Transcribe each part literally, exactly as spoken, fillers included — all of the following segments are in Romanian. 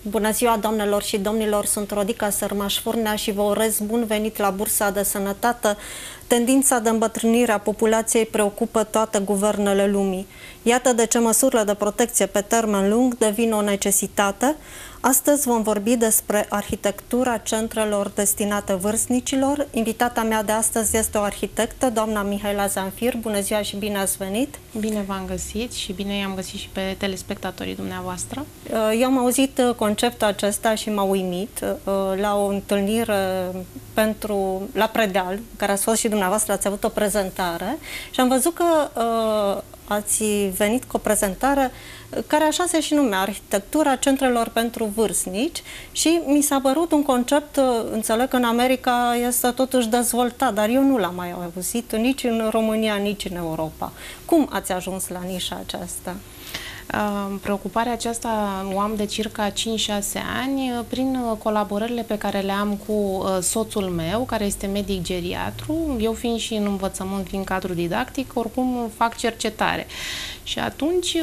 Bună ziua, doamnelor și domnilor, sunt Rodica Sărmaș Furnea și vă urez bun venit la Bursa de Sănătate. Tendința de îmbătrânire a populației preocupă toate guvernele lumii. Iată de ce măsurile de protecție pe termen lung devin o necesitate. Astăzi vom vorbi despre arhitectura centrelor destinate vârstnicilor. Invitata mea de astăzi este o arhitectă, doamna Mihaela Zanfir. Bună ziua și bine ați venit! Bine v-am găsit și bine i-am găsit și pe telespectatorii dumneavoastră. Eu am auzit conceptul acesta și m-a uimit la o întâlnire pentru, la Predeal, care ați fost și dumneavoastră, ați avut o prezentare și am văzut că uh, ați venit cu o prezentare care așa se și numea, arhitectura centrelor pentru vârstnici, și mi s-a părut un concept, înțeleg că în America este totuși dezvoltat, dar eu nu l-am mai auzit nici în România, nici în Europa. Cum ați ajuns la nișa aceasta? Preocuparea aceasta o am de circa cinci șase ani prin colaborările pe care le am cu soțul meu, care este medic geriatru. Eu fiind și în învățământ, fiind cadru didactic, oricum fac cercetare. Și atunci,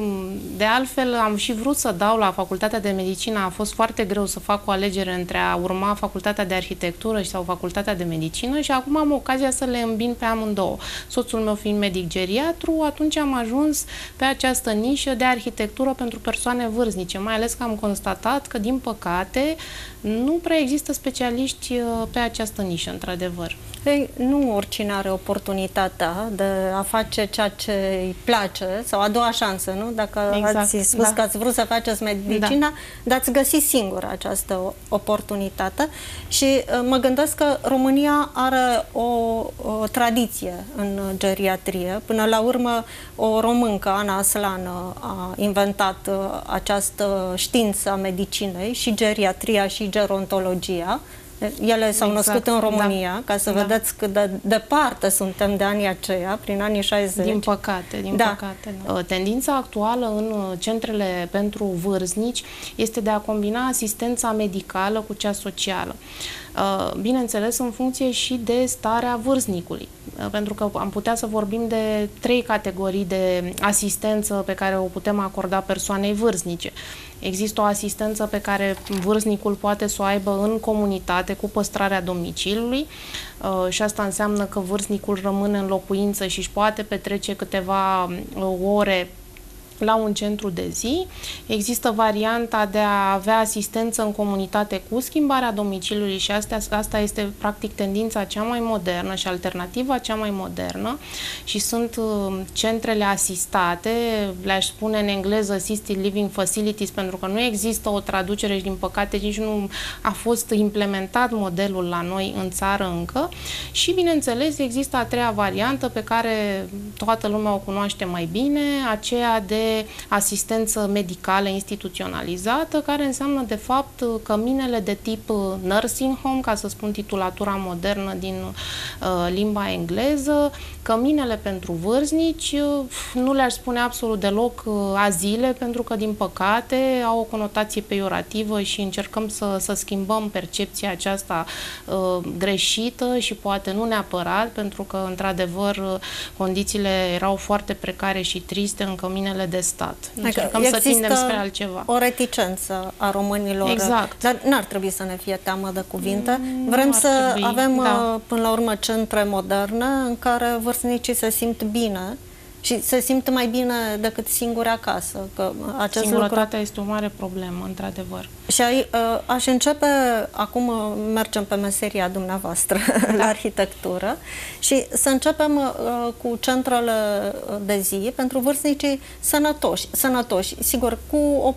de altfel, am și vrut să dau la Facultatea de Medicină. A fost foarte greu să fac o alegere între a urma Facultatea de Arhitectură sau Facultatea de Medicină și acum am ocazia să le îmbin pe amândouă. Soțul meu fiind medic geriatru, atunci am ajuns pe această nișă de arhitectură pentru persoane vârstnice, mai ales că am constatat că, din păcate, nu prea există specialiști pe această nișă, într-adevăr. Ei, nu oricine are oportunitatea de a face ceea ce îi place, sau a doua șansă, nu? Dacă exact, ați spus da. că ați vrut să faceți medicina, da. dar ați găsit singur această oportunitate și uh, mă gândesc că România are o, o tradiție în geriatrie. Până la urmă, o româncă, Ana Aslană, a inventat uh, această știință a medicinei, și geriatria și gerontologia. Ele s-au exact. născut în România, da. ca să da. vedeți cât de departe suntem de anii aceia, prin anii șaizeci. Din păcate, din da. păcate. Da. Tendința actuală în centrele pentru vârstnici este de a combina asistența medicală cu cea socială. Bineînțeles, în funcție și de starea vârstnicului, pentru că am putea să vorbim de trei categorii de asistență pe care o putem acorda persoanei vârstnice. Există o asistență pe care vârstnicul poate să o aibă în comunitate cu păstrarea domiciliului și asta înseamnă că vârstnicul rămâne în locuință și își poate petrece câteva ore la un centru de zi. Există varianta de a avea asistență în comunitate cu schimbarea domiciliului și asta, asta este practic tendința cea mai modernă și alternativa cea mai modernă și sunt uh, centrele asistate, le-aș spune în engleză Assisted Living Facilities, pentru că nu există o traducere și din păcate nici nu a fost implementat modelul la noi în țară încă și bineînțeles există a treia variantă pe care toată lumea o cunoaște mai bine, aceea de asistență medicală instituționalizată, care înseamnă de fapt căminele de tip nursing home, ca să spun titulatura modernă din uh, limba engleză, căminele pentru vârstnici, uh, nu le-aș spune absolut deloc uh, azile, pentru că din păcate au o conotație peiorativă și încercăm să, să schimbăm percepția aceasta uh, greșită și poate nu neapărat, pentru că într-adevăr condițiile erau foarte precare și triste în căminele de stat. Încercăm să tindem spre altceva. O reticență a românilor. Exact. Dar n-ar trebui să ne fie teamă de cuvinte. Mm, Vrem să trebui. avem da. până la urmă centre moderne în care vârstnicii se simt bine și se simt mai bine decât singuri acasă. Că acest Singurătatea lucru... este o mare problemă, într-adevăr. Și ai, aș începe, acum mergem pe meseria dumneavoastră, da. la arhitectură, și să începem cu centrele de zi pentru vârstnicii sănătoși, sănătoși, sigur, cu o,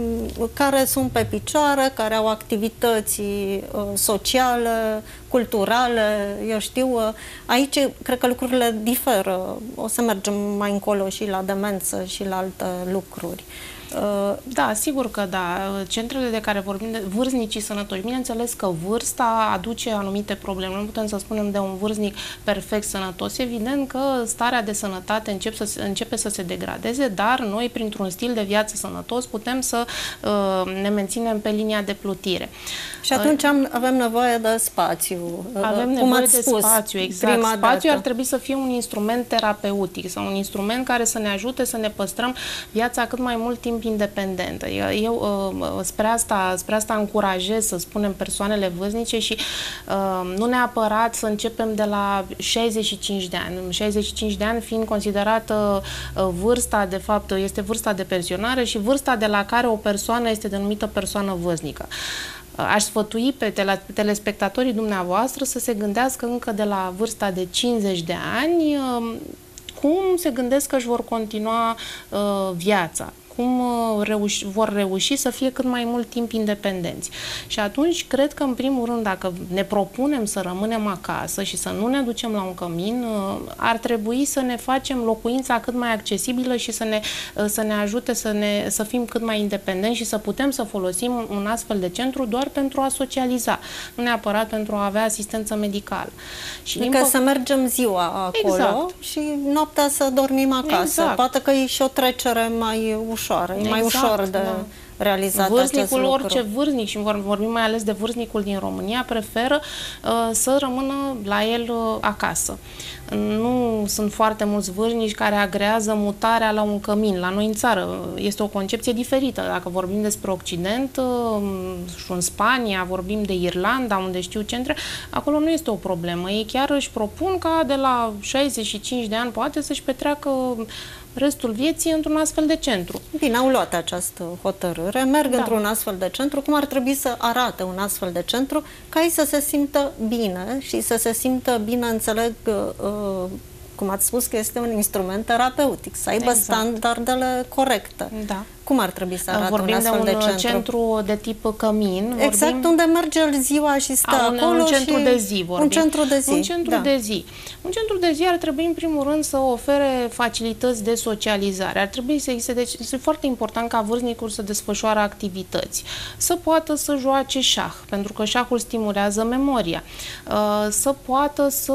care sunt pe picioare, care au activități sociale, culturale, eu știu, aici cred că lucrurile diferă, o să mergem mai încolo și la demență și la alte lucruri. Da, sigur că da. Centrele de care vorbim, de vârstnicii sănătoși, bineînțeles că vârsta aduce anumite probleme. Nu putem să spunem de un vârstnic perfect sănătos. Evident că starea de sănătate încep să, începe să se degradeze, dar noi, printr-un stil de viață sănătos, putem să uh, ne menținem pe linia de plutire. Și atunci am, avem nevoie de spațiu. Avem Cum nevoie ați de spus, spațiu, exact. Prima Spațiu dată. ar trebui să fie un instrument terapeutic sau un instrument care să ne ajute să ne păstrăm viața cât mai mult timp timp independentă. Eu spre asta, spre asta încurajez, să spunem, persoanele vârstnice și uh, nu neapărat să începem de la șaizeci și cinci de ani. șaizeci și cinci de ani fiind considerată uh, vârsta, de fapt, este vârsta de pensionare și vârsta de la care o persoană este denumită persoană vârstnică. Aș sfătui pe tele telespectatorii dumneavoastră să se gândească încă de la vârsta de cincizeci de ani cum se gândesc că își vor continua uh, viața, cum reuși, vor reuși să fie cât mai mult timp independenți. Și atunci, cred că, în primul rând, dacă ne propunem să rămânem acasă și să nu ne ducem la un cămin, ar trebui să ne facem locuința cât mai accesibilă și să ne, să ne ajute să, ne, să fim cât mai independenți și să putem să folosim un astfel de centru doar pentru a socializa, nu neapărat pentru a avea asistență medicală. Și adică să mergem ziua acolo, exact, și noaptea să dormim acasă. Exact. Poate că e și o trecere mai ușoară, e mai exact, ușor de da. realizat vârstnicul, acest lucru. Orice vârstnic, și vorbim mai ales de vârstnicul din România, preferă uh, să rămână la el uh, acasă. Nu sunt foarte mulți vârstnici care agrează mutarea la un cămin. La noi în țară este o concepție diferită. Dacă vorbim despre Occident uh, și în Spania, vorbim de Irlanda, unde știu centre, acolo nu este o problemă. Ei chiar își propun ca de la șaizeci și cinci de ani poate să-și petreacă restul vieții într-un astfel de centru. Bine, au luat această hotărâre, merg da. într-un astfel de centru. Cum ar trebui să arate un astfel de centru ca ei să se simtă bine și să se simtă bine, înțeleg, uh, cum ați spus că este un instrument terapeutic, să aibă exact. standardele corecte. Da. Cum ar trebui să arate vorbim un astfel de un de centru? centru de tip cămin. Exact, vorbim... unde merge ziua și stă A, un, acolo. Un centru și... de zi, vorbim. Un centru de zi. Un centru da. de zi. Un centru de zi ar trebui, în primul rând, să ofere facilități de socializare. Ar trebui să existe, deci este foarte important ca vârstnicul să desfășoare activități, să poată să joace șah, pentru că șahul stimulează memoria, să poată să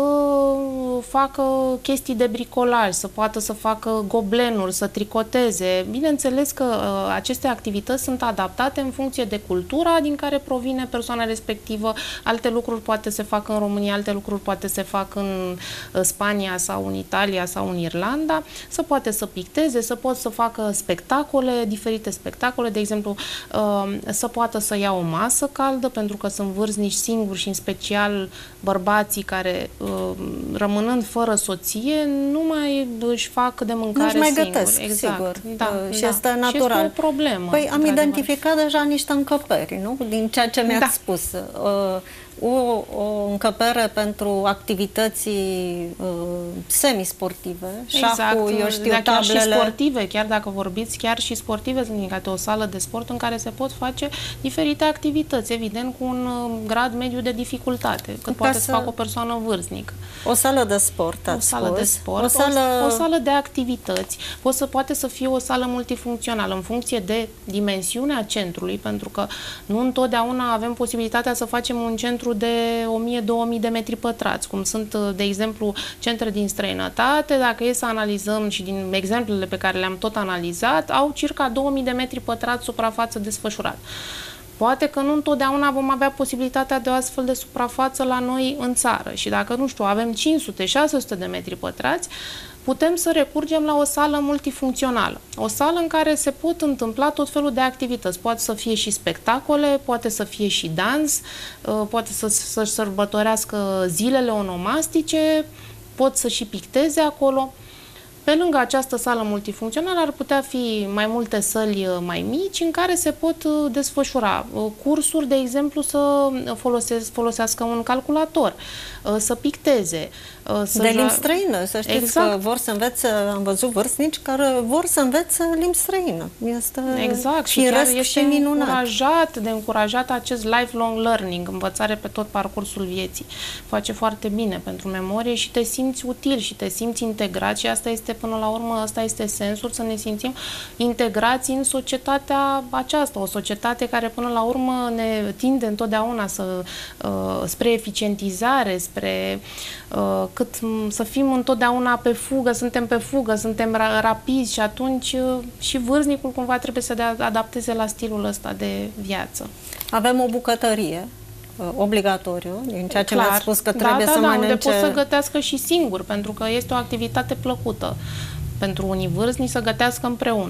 facă chestii de bricolaj, să poată să facă goblenuri, să tricoteze. Bineînțeles că aceste activități sunt adaptate în funcție de cultura din care provine persoana respectivă. Alte lucruri poate se fac în România, alte lucruri poate se fac în Spania sau în Italia sau în Irlanda. Să poate să picteze, să pot să facă spectacole, diferite spectacole, de exemplu, să poată să ia o masă caldă, pentru că sunt vârstnici singuri și în special bărbații care, rămânând fără soție, nu mai își fac de mâncare singuri. Nu-și mai gătesc, exact. sigur. Da, și da. este natural. Și este o problemă. Păi am identificat deja niște încăperi, nu? Din ceea ce mi-ați da. spus. Uh, o, o încăpere pentru activității uh, semisportive, exact. șahul, eu știu, da, chiar tablele. și sportive, chiar dacă vorbiți, chiar și sportive sunt indicate, o sală de sport în care se pot face diferite activități, evident cu un grad mediu de dificultate, cât Ca poate să facă o persoană vârstnică. O sală de sport, ați O sală spus. de sport, o sală... O, o sală de activități, poate să, poate să fie o sală multifuncțională în funcție de dimensiunea centrului, pentru că nu întotdeauna avem posibilitatea să facem un centru de o mie două mii de metri pătrați, cum sunt, de exemplu, centre din străinătate. Dacă e să analizăm și din exemplele pe care le-am tot analizat, au circa două mii de metri pătrați suprafață desfășurată. Poate că nu întotdeauna vom avea posibilitatea de o astfel de suprafață la noi în țară și dacă, nu știu, avem cinci sute șase sute de metri pătrați, putem să recurgem la o sală multifuncțională. O sală în care se pot întâmpla tot felul de activități. Poate să fie și spectacole, poate să fie și dans, poate să, să sărbătorească zilele onomastice, pot să și picteze acolo. Pe lângă această sală multifuncțională ar putea fi mai multe săli mai mici în care se pot desfășura cursuri, de exemplu, să folosesc, folosească un calculator, să picteze. Să de limbi străină, să știți exact. că vor să învețe, am văzut vârstnici care vor să învețe limbi străină. Este exact, și chiar este și minunat. încurajat, de încurajat acest lifelong learning, învățare pe tot parcursul vieții. Face foarte bine pentru memorie și te simți util și te simți integrat și asta este, până la urmă, asta este sensul, să ne simțim integrați în societatea aceasta, o societate care până la urmă ne tinde întotdeauna să, uh, spre eficientizare, spre uh, cât să fim întotdeauna pe fugă, suntem pe fugă, suntem ra rapizi și atunci și vârstnicul cumva trebuie să adapteze la stilul ăsta de viață. Avem o bucătărie obligatoriu, din ceea ce mi-ați spus că trebuie da, să da, mănânce... unde pot să gătească și singur, pentru că este o activitate plăcută pentru unii vârstnici să gătească împreună.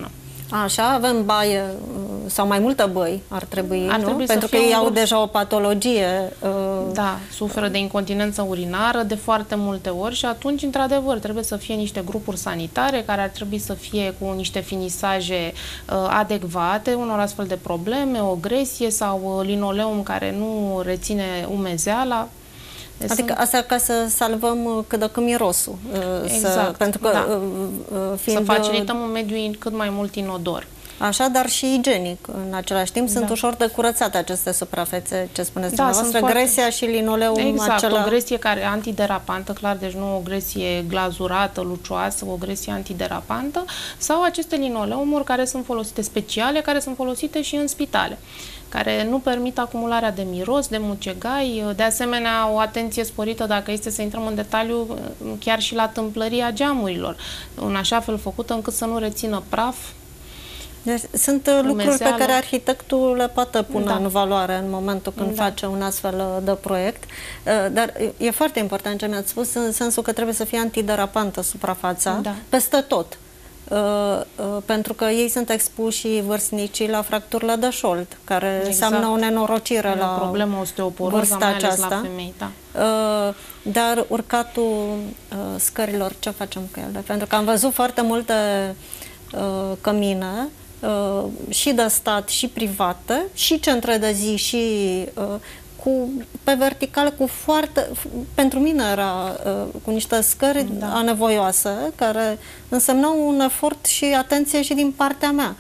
Așa, avem baie sau mai multă băi ar trebui, ar nu? trebui Pentru că ei au deja o patologie. Da, suferă de incontinență urinară de foarte multe ori și atunci, într-adevăr, trebuie să fie niște grupuri sanitare care ar trebui să fie cu niște finisaje uh, adecvate unor astfel de probleme, o gresie sau linoleum care nu reține umezeala. Deci adică sunt... asta ca să salvăm cât de cât mirosul. Exact, să, pentru că, da. fiind... Să facilităm un mediu cât mai mult inodor. Așa, dar și igienic. În același timp, da. Sunt ușor de curățate aceste suprafețe, ce spuneți da, dumneavoastră, foarte... gresia și linoleum. Exact, acela... o gresie care antiderapantă, clar, deci nu o gresie glazurată, lucioasă, o gresie antiderapantă, sau aceste linoleumuri care sunt folosite speciale, care sunt folosite și în spitale, care nu permit acumularea de miros, de mucegai, de asemenea o atenție sporită dacă este să intrăm în detaliu chiar și la tâmplăria geamurilor, în așa fel făcută încât să nu rețină praf. Deci, sunt lucruri pe care arhitectul le poate pune da. În valoare în momentul când da. Face un astfel de proiect. Dar e foarte important ce mi-ați spus, în sensul că trebuie să fie antiderapantă suprafața da. Peste tot. Uh, uh, pentru că ei sunt expuși vârstnicii la fracturile de șold, care exact. Înseamnă o nenorocire la problemă osteoporoză, mai ales la femei, da. Uh, dar urcatul uh, scărilor, ce facem cu ele? Pentru că am văzut foarte multe uh, cămine uh, și de stat și private, și centre de zi și uh, cu, pe verticală, cu foarte, pentru mine era uh, cu niște scări da. Anevoioase, care însemnau un efort și atenție și din partea mea.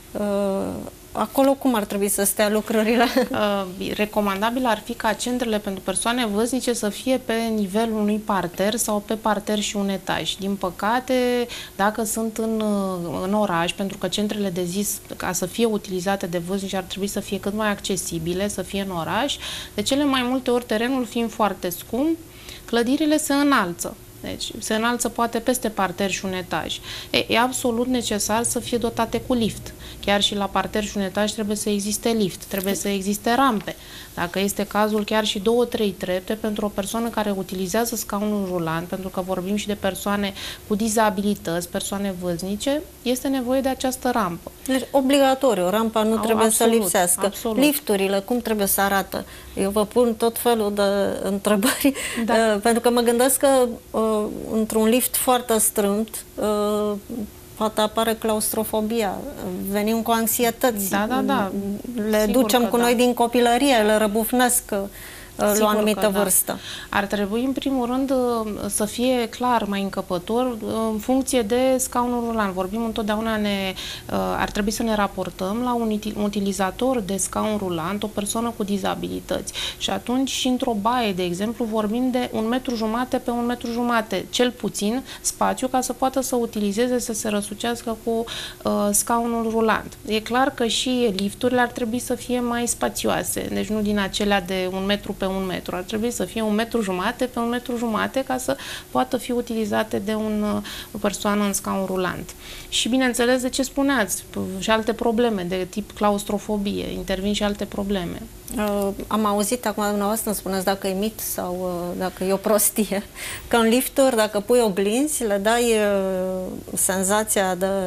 Uh, acolo cum ar trebui să stea lucrurile? Uh, recomandabil ar fi ca centrele pentru persoane vârstnice să fie pe nivelul unui parter sau pe parter și un etaj. Din păcate, dacă sunt în, în oraș, pentru că centrele de zi, ca să fie utilizate de vârstnici, ar trebui să fie cât mai accesibile, să fie în oraș. De cele mai multe ori, terenul fiind foarte scump, clădirile se înalță. Deci se înalță poate peste parter și un etaj. E, e absolut necesar să fie dotate cu lift. Chiar și la parter și un etaj trebuie să existe lift, trebuie să existe rampe. Dacă este cazul, chiar și două, trei trepte pentru o persoană care utilizează scaunul rulant, pentru că vorbim și de persoane cu dizabilități, persoane vârstnice, este nevoie de această rampă. Deci obligatoriu, rampa nu trebuie absolut, să lipsească. Absolut. Lifturile, cum trebuie să arată? Eu vă pun tot felul de întrebări, da. uh, pentru că mă gândesc că uh, într-un lift foarte strâmt, uh, poate apare claustrofobia, venim cu anxietăți, da, da, da. Le Sigur ducem cu da. Noi din copilărie, le răbufnesc Sigur la o anumită vârstă. Da. Ar trebui, în primul rând, să fie clar mai încăpător în funcție de scaunul rulant. Vorbim întotdeauna, ne, ar trebui să ne raportăm la un utilizator de scaun rulant, o persoană cu dizabilități. Și atunci, și într-o baie, de exemplu, vorbim de un metru jumate pe un metru jumate, cel puțin spațiu, ca să poată să utilizeze, să se răsucească cu uh, scaunul rulant. E clar că și lifturile ar trebui să fie mai spațioase, deci nu din acelea de un metru pe un metru. Ar trebui să fie un metru jumate pe un metru jumate ca să poată fi utilizate de un, o persoană în scaun rulant. Și bineînțeles, de ce spuneați, și alte probleme de tip claustrofobie, intervin și alte probleme. Uh, am auzit acum dumneavoastră îmi spuneți dacă e mit sau uh, dacă e o prostie, că în lifturi, dacă pui oglinzi, le dai uh, senzația de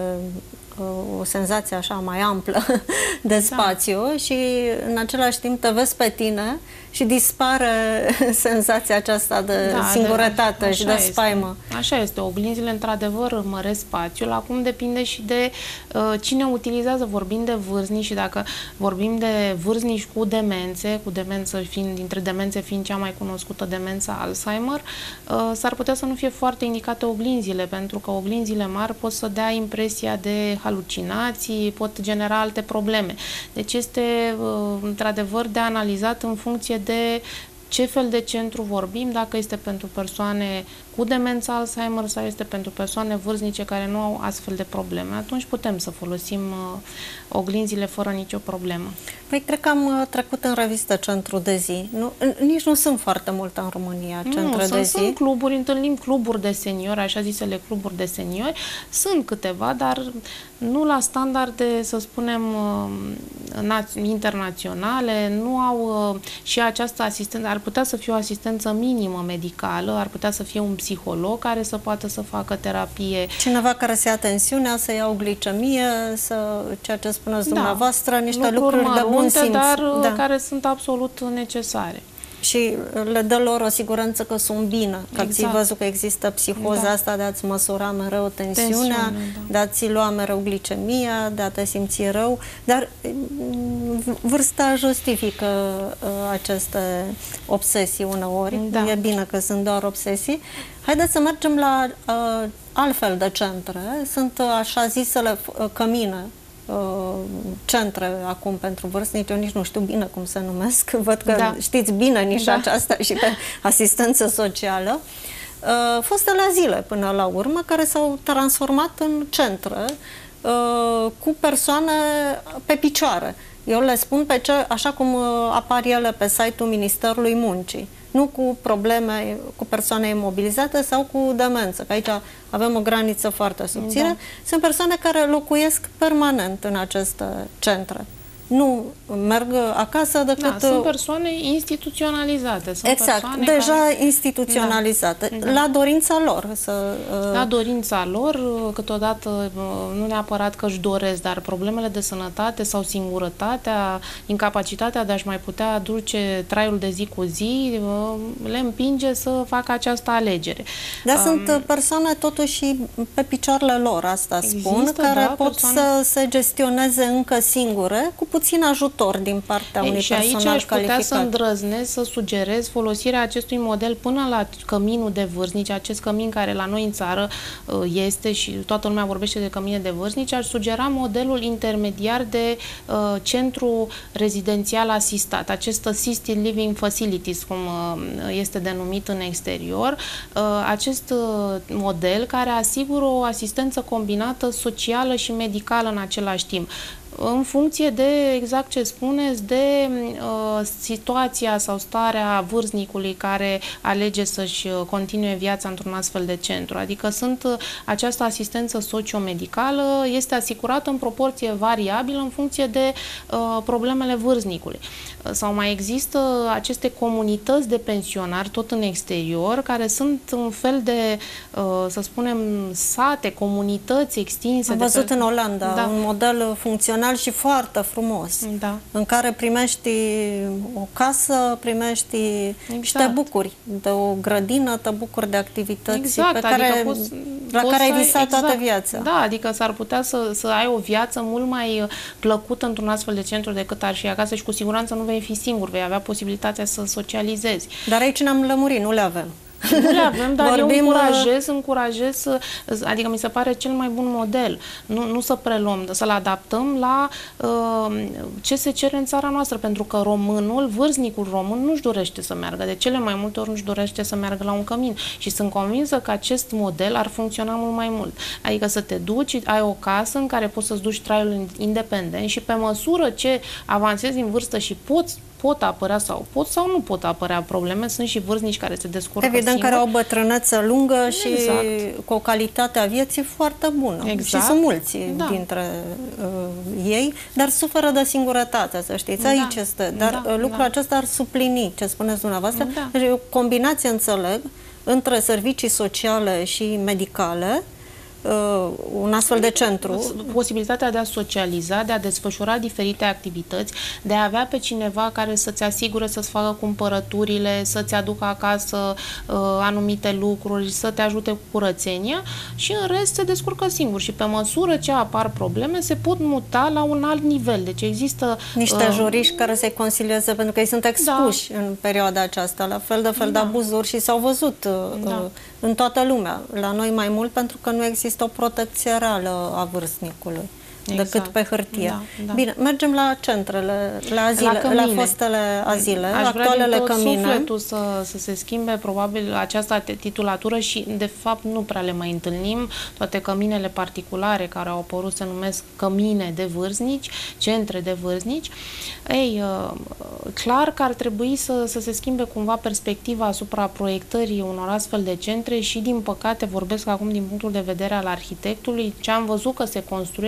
o senzație așa mai amplă de spațiu da. Și în același timp te vezi pe tine și dispare senzația aceasta de da, singurătate de, și de spaimă. Este. Așa este. Oglinzile într-adevăr măresc spațiul. Acum depinde și de uh, cine utilizează. Vorbim de vârstnici și dacă vorbim de vârstnici cu demențe, cu demență fiind, dintre demențe fiind cea mai cunoscută, demența Alzheimer, uh, s-ar putea să nu fie foarte indicate oglinzile, pentru că oglinzile mari pot să dea impresia de halucinații, pot genera alte probleme. Deci este uh, într-adevăr de analizat în funcție de ce fel de centru vorbim, dacă este pentru persoane cu demență Alzheimer sau este pentru persoane vârstnice care nu au astfel de probleme. Atunci putem să folosim uh, oglinzile fără nicio problemă. Păi, cred că am uh, trecut în revistă centru de zi. Nu, nici nu sunt foarte multe în România centre nu, de sunt, zi. Sunt cluburi, întâlnim cluburi de seniori, așa zisele cluburi de seniori. Sunt câteva, dar nu la standarde, să spunem, uh, internaționale, nu au uh, și această asistență. Ar putea să fie o asistență minimă medicală, ar putea să fie un psiholog care să poată să facă terapie. Cineva care să ia tensiunea, să ia o glicemie, să, ceea ce spuneți da, dumneavoastră, niște lucruri, lucruri de bun simț. Dar da. care sunt absolut necesare. Și le dă lor o siguranță că sunt bine, că exact. ați văzut că există psihoza da. asta de a-ți măsura mereu tensiunea, Tensiune, da. de a-ți lua mereu glicemia, de a te simți rău, dar vârsta justifică uh, aceste obsesii uneori, da. e bine că sunt doar obsesii. Haideți să mergem la uh, altfel de centre, sunt uh, așa zisele uh, cămine, centre acum pentru vârstnici, eu nici nu știu bine cum se numesc, văd că da. știți bine nișa da. aceasta și pe asistență socială. Uh, fostele azile până la urmă, care s-au transformat în centre uh, cu persoane pe picioare. Eu le spun pe ce, așa cum apar ele pe site-ul Ministerului Muncii. Nu cu probleme, cu persoane imobilizate sau cu demență, că aici avem o graniță foarte subțire. Da. Sunt persoane care locuiesc permanent în aceste centre. Nu merg acasă decât... Da, sunt persoane instituționalizate. Sunt exact, persoane deja care... instituționalizate, da. la dorința lor. Să, la dorința lor, câteodată nu neapărat că își doresc, dar problemele de sănătate sau singurătatea, incapacitatea de a-și mai putea aduce traiul de zi cu zi, le împinge să facă această alegere. Dar um, sunt persoane totuși pe picioarele lor, asta spun, există, care da, pot persoane... să se gestioneze încă singure, cu puțin ajutor din partea Ei, unui și personal aici aș calificat. putea să îndrăznesc, să sugerez folosirea acestui model până la căminul de vârstnici, acest cămin care la noi în țară este și toată lumea vorbește de cămine de vârstnici, aș sugera modelul intermediar de uh, centru rezidențial asistat, acest Assisted Living Facilities, cum uh, este denumit în exterior, uh, acest uh, model care asigură o asistență combinată socială și medicală în același timp, în funcție de, exact ce spuneți, de uh, situația sau starea vârstnicului care alege să-și continue viața într-un astfel de centru. Adică sunt uh, această asistență socio-medicală este asigurată în proporție variabilă în funcție de uh, problemele vârstnicului. Uh, sau mai există aceste comunități de pensionari, tot în exterior, care sunt un fel de, uh, să spunem, sate, comunități extinse. Am văzut de în Olanda da. un model funcțional și foarte frumos, da. în care primești o casă, primești exact. și te bucuri de o grădină, te bucuri de activități exact, pe care, adică poți, la poți care ai visat exact, toată viața. Da, adică s-ar putea să, să ai o viață mult mai plăcută într-un astfel de centru decât ar fi acasă și cu siguranță nu vei fi singur, vei avea posibilitatea să socializezi. Dar aici ne-am lămurit, nu le avem. Nu le avem, dar Vorbim... eu încurajez, încurajez să, adică mi se pare cel mai bun model. Nu, nu să preluăm, să-l adaptăm la uh, ce se cere în țara noastră, pentru că românul, vârstnicul român, nu-și dorește să meargă. De cele mai multe ori nu-și dorește să meargă la un cămin. Și sunt convinsă că acest model ar funcționa mult mai mult. Adică să te duci, ai o casă în care poți să-ți duci traiul independent și pe măsură ce avansezi în vârstă și poți pot apărea sau pot sau nu pot apărea probleme. Sunt și vârstnici care se descurcă Evident, singuri. care au o bătrânețe lungă și exact. cu o calitate a vieții foarte bună. Exact. Și sunt mulți da. dintre uh, ei, dar suferă de singurătate, să știți. Da. Aici este. Dar da. lucrul da. acesta ar suplini ce spuneți dumneavoastră. Da. Deci, o combinație, înțeleg, între servicii sociale și medicale, Uh, un astfel de centru. Posibilitatea de a socializa, de a desfășura diferite activități, de a avea pe cineva care să-ți asigure să-ți facă cumpărăturile, să-ți aducă acasă uh, anumite lucruri, să te ajute cu curățenia și în rest se descurcă singur și pe măsură ce apar probleme se pot muta la un alt nivel. Deci există niște uh, juriști care să-i consilieze pentru că ei sunt expuși da. în perioada aceasta la fel de fel da. de abuzuri și s-au văzut uh, da. în toată lumea. La noi mai mult pentru că nu există o protecție reală a vârstnicului. Exact. decât pe hârtie. Da, da. Bine, mergem la centrele, la azile, la, la fostele azile, Aș actualele vrea din tot cămine. sufletul să, să se schimbe probabil această titulatură și de fapt nu prea le mai întâlnim. Toate căminele particulare care au apărut se numesc cămine de vârstnici, centre de vârstnici. Ei, clar că ar trebui să, să se schimbe cumva perspectiva asupra proiectării unor astfel de centre și din păcate vorbesc acum din punctul de vedere al arhitectului, ce am văzut că se construiește și toate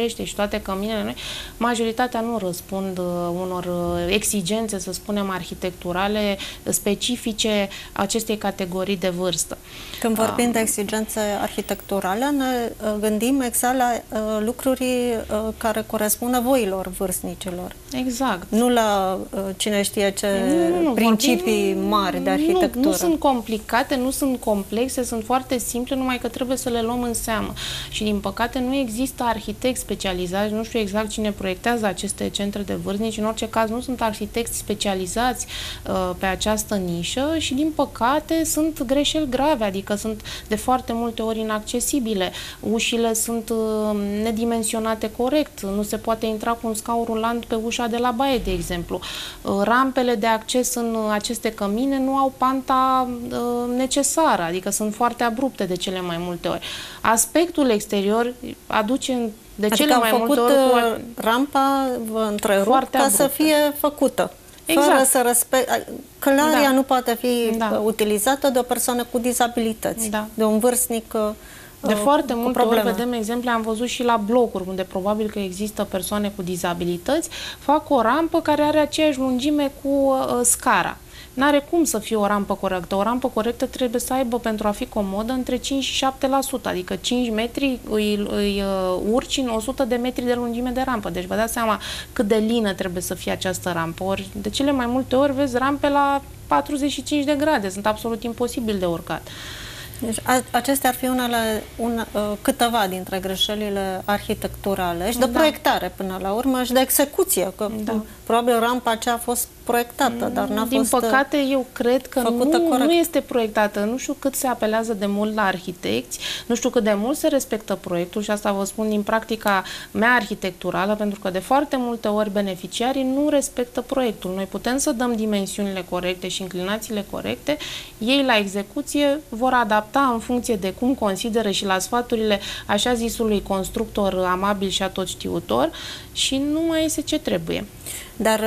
toate căminele noi, majoritatea nu răspund unor exigențe, să spunem, arhitecturale specifice acestei categorii de vârstă. Când vorbim uh, de exigențe arhitecturale, ne gândim exact la uh, lucruri uh, care corespund nevoilor vârstnicilor. Exact. Nu la uh, cine știe ce nu, nu, principii vorbim, mari de arhitectură. Nu, nu sunt complicate, nu sunt complexe, sunt foarte simple, numai că trebuie să le luăm în seamă. Și din păcate nu există arhitecți specializați, nu știu exact cine proiectează aceste centre de vârstnici, în orice caz nu sunt arhitecți specializați uh, pe această nișă și din păcate sunt greșeli grave, adică sunt de foarte multe ori inaccesibile. Ușile sunt uh, nedimensionate corect, nu se poate intra cu un scaun rulant pe ușa de la baie, de exemplu. Uh, rampele de acces în aceste cămine nu au panta uh, necesară, adică sunt foarte abrupte de cele mai multe ori. Aspectul exterior aduce de adică cele mai multe ori cu rampa, vă întrerup, ca abruptă. Să fie făcută. Exact. Fără să respect... Călarea da. nu poate fi da. utilizată de o persoană cu dizabilități, da. de un vârstnic de foarte multe ori vedem exemple, am văzut și la blocuri, unde probabil că există persoane cu dizabilități, fac o rampă care are aceeași lungime cu uh, scara. N-are cum să fie o rampă corectă. O rampă corectă trebuie să aibă, pentru a fi comodă, între cinci și șapte la sută, adică cinci metri îi, îi uh, urci în o sută de metri de lungime de rampă. Deci vă dați seama cât de lină trebuie să fie această rampă. Ori, de cele mai multe ori vezi rampe la patruzeci și cinci de grade, sunt absolut imposibil de urcat. Deci, a, acestea ar fi unele, un, uh, câteva dintre greșelile arhitecturale și de da. proiectare până la urmă și de execuție, că da. probabil rampa aceea a fost proiectată, dar n-a fost Din păcate, eu cred că nu, nu este proiectată. Nu știu cât se apelează de mult la arhitecți, nu știu cât de mult se respectă proiectul și asta vă spun din practica mea arhitecturală, pentru că de foarte multe ori beneficiarii nu respectă proiectul. Noi putem să dăm dimensiunile corecte și inclinațiile corecte, ei la execuție vor adapta în funcție de cum consideră și la sfaturile așa zisului constructor amabil și atotștiutor și nu mai este ce trebuie. Dar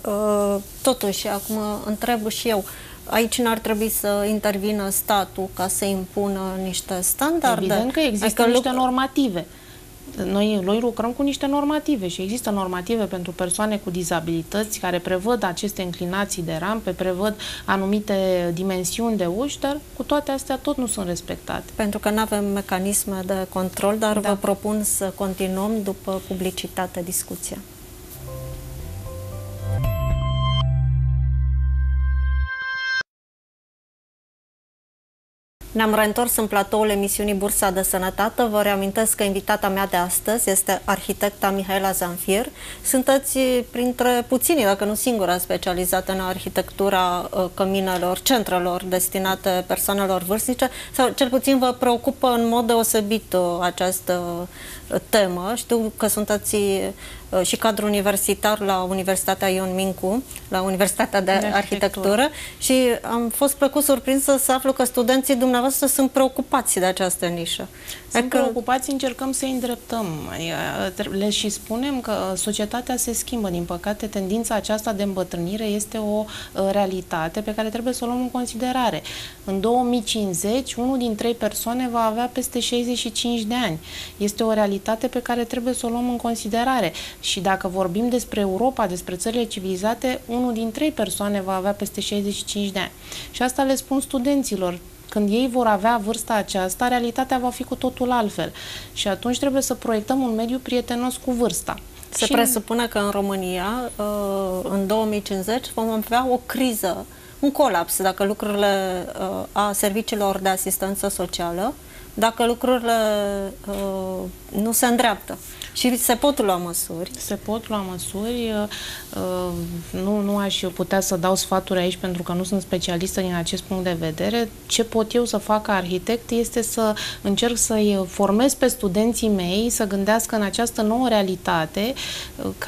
totuși, acum întreb și eu, aici n-ar trebui să intervină statul ca să impună niște standarde? Evident că există adică niște normative. Noi, noi lucrăm cu niște normative și există normative pentru persoane cu dizabilități care prevăd aceste inclinații de rampe, prevăd anumite dimensiuni de uși, dar cu toate astea tot nu sunt respectate. Pentru că nu avem mecanisme de control, dar da. vă propun să continuăm după publicitate discuția. Ne-am reîntors în platoul emisiunii Bursa de Sănătate. Vă reamintesc că invitata mea de astăzi este arhitecta Mihaela Zamfir. Sunteți printre puținii, dacă nu singura, specializată în arhitectura căminelor, centrelor destinate persoanelor vârstnice, sau cel puțin vă preocupă în mod deosebit această temă. Știu că sunteți și cadru universitar la Universitatea Ion Mincu, la Universitatea de, de Arhitectură, arhitectură și am fost plăcut surprinsă să aflu că studenții dumneavoastră sunt preocupați de această nișă. Sunt că... preocupați, încercăm să-i îndreptăm. Le și spunem că societatea se schimbă. Din păcate, tendința aceasta de îmbătrânire este o realitate pe care trebuie să o luăm în considerare. În două mii cincizeci, unul din trei persoane va avea peste șaizeci și cinci de ani. Este o realitate pe care trebuie să o luăm în considerare. Și dacă vorbim despre Europa, despre țările civilizate, unul din trei persoane va avea peste șaizeci și cinci de ani. Și asta le spun studenților. Când ei vor avea vârsta aceasta, realitatea va fi cu totul altfel. Și atunci trebuie să proiectăm un mediu prietenos cu vârsta. Se și presupune că în România, în două mii cincizeci, vom avea o criză, un colaps, dacă lucrurile a serviciilor de asistență socială, dacă lucrurile nu se îndreaptă. Și se pot lua măsuri. Se pot lua măsuri. Nu, nu aș putea să dau sfaturi aici pentru că nu sunt specialistă din acest punct de vedere. Ce pot eu să fac ca arhitect este să încerc să-i formez pe studenții mei să gândească în această nouă realitate care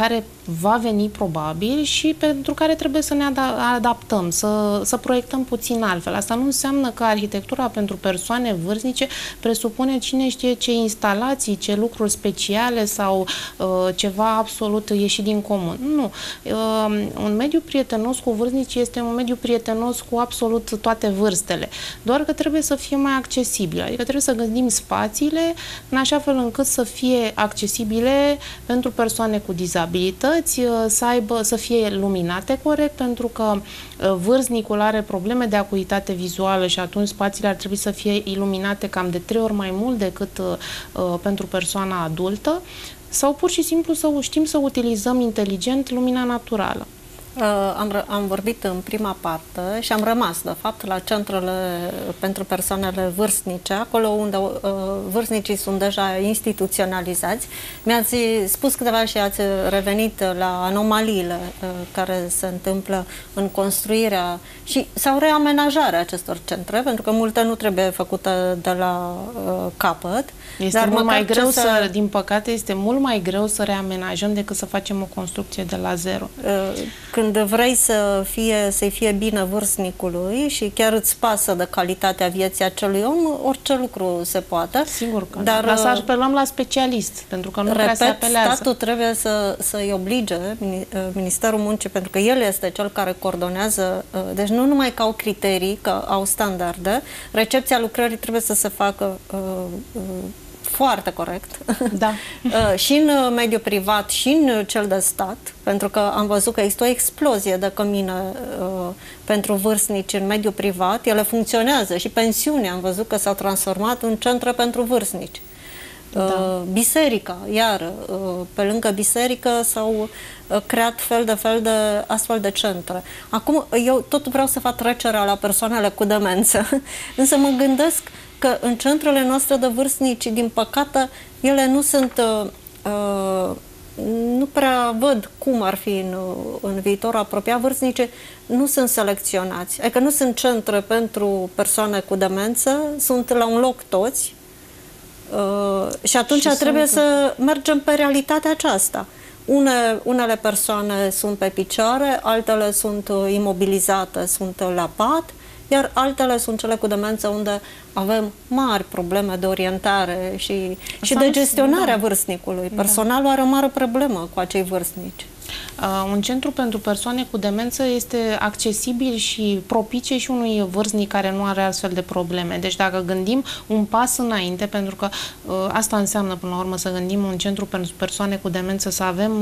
va veni probabil și pentru care trebuie să ne adaptăm, să, să proiectăm puțin altfel. Asta nu înseamnă că arhitectura pentru persoane vârstnice presupune cine știe ce instalații, ce lucruri speciale sau uh, ceva absolut ieșit din comun. Nu. Uh, un mediu prietenos cu vârstnici este un mediu prietenos cu absolut toate vârstele. Doar că trebuie să fie mai accesibil. Adică trebuie să gândim spațiile în așa fel încât să fie accesibile pentru persoane cu dizabilități, să aibă, să fie luminate corect, pentru că vârstnicul are probleme de acuitate vizuală și atunci spațiile ar trebui să fie iluminate cam de trei ori mai mult decât uh, pentru persoana adultă, sau pur și simplu să știm să utilizăm inteligent lumina naturală. Uh, am, am vorbit în prima parte și am rămas, de fapt, la centrele pentru persoanele vârstnice, acolo unde uh, vârstnicii sunt deja instituționalizați. Mi-ați spus câteva și ați revenit la anomaliile uh, care se întâmplă în construirea și sau reamenajarea acestor centre, pentru că multe nu trebuie făcute de la uh, capăt. Este dar mult mai greu să, să, din păcate, este mult mai greu să reamenajăm decât să facem o construcție de la zero. Uh, când vrei să fie, să-i fie bine vârstnicului și chiar îți pasă de calitatea vieții acelui om, orice lucru se poate. Sigur că dar, dar să apelăm la specialist, pentru că nu repet, prea se apelează. Statul trebuie să, să-i oblige, Ministerul Muncii, pentru că el este cel care coordonează, deci nu numai că au criterii, că au standarde, recepția lucrării trebuie să se facă uh, uh, foarte corect. Da. Și în mediul privat și în cel de stat, pentru că am văzut că există o explozie de cămine uh, pentru vârstnici în mediul privat. Ele funcționează și pensiunea am văzut că s-au transformat în centre pentru vârstnici. Da. Uh, biserica, iar uh, pe lângă biserică s-au uh, creat fel de fel de astfel de centre. Acum eu tot vreau să fac trecerea la persoanele cu demență, însă mă gândesc că în centrele noastre de vârstnici, din păcate, ele nu sunt, uh, uh, nu prea văd cum ar fi în, în viitor apropiat, vârstnici nu sunt selecționați. Adică nu sunt centre pentru persoane cu demență, sunt la un loc toți uh, și atunci și trebuie sunt... să mergem pe realitatea aceasta. Une, unele persoane sunt pe picioare, altele sunt imobilizate, sunt la pat, iar altele sunt cele cu demență unde avem mari probleme de orientare și, și de gestionare a vârstnicului. Personalul are o mare problemă cu acei vârstnici. Uh, un centru pentru persoane cu demență este accesibil și propice și unui vârstnic care nu are astfel de probleme. Deci dacă gândim un pas înainte, pentru că uh, asta înseamnă până la urmă să gândim un centru pentru persoane cu demență, să avem